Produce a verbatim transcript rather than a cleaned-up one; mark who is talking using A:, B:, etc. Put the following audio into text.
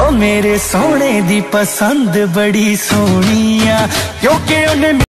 A: ओ मेरे सोने दी पसंद बड़ी सोहनी आ क्योंकि उन्हें